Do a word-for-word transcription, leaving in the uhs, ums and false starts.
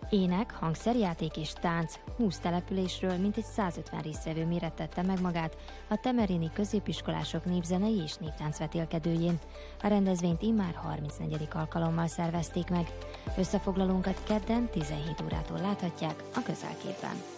Ének, hangszerjáték és tánc húsz településről mintegy százötven résztvevő mérettette meg magát a temerini középiskolások népzenei és néptáncvetélkedőjén. A rendezvényt immár harmincnegyedik alkalommal szervezték meg. Összefoglalónkat kedden tizenhét órától láthatják a Közelképen.